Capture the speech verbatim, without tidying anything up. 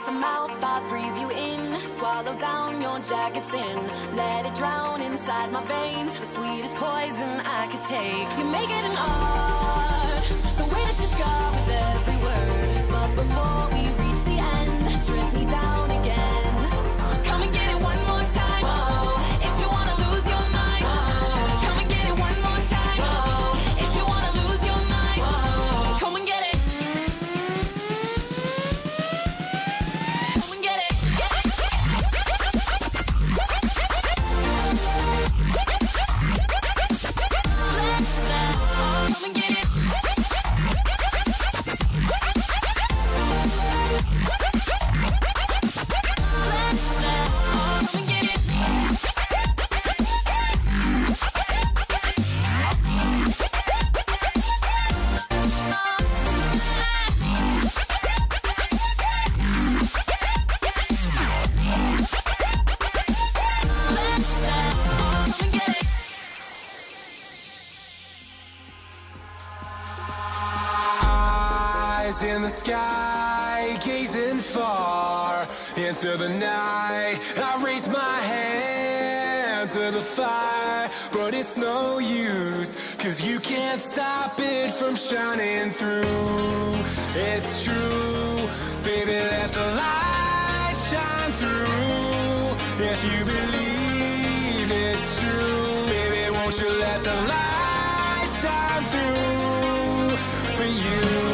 from mouth, I breathe you in. Swallow down your jagged sin. Let it drown inside my veins. The sweetest poison I could take. You make it an art, the way that you scar with every word. But before we reach the end, strip me down again. Come and get it one more time. Oh, if you wanna lose your mind. Oh, come and get it one more time. Oh, if you wanna lose your mind. Oh, come and get it. Come and get it. Come and get it. Eyes in the sky, gazing far into the night. I raise my hand to the fire, but it's no use, 'cause you can't stop it from shining through. It's true, baby, let the light shine through. If you believe it's true, baby, won't you let the light shine through for you?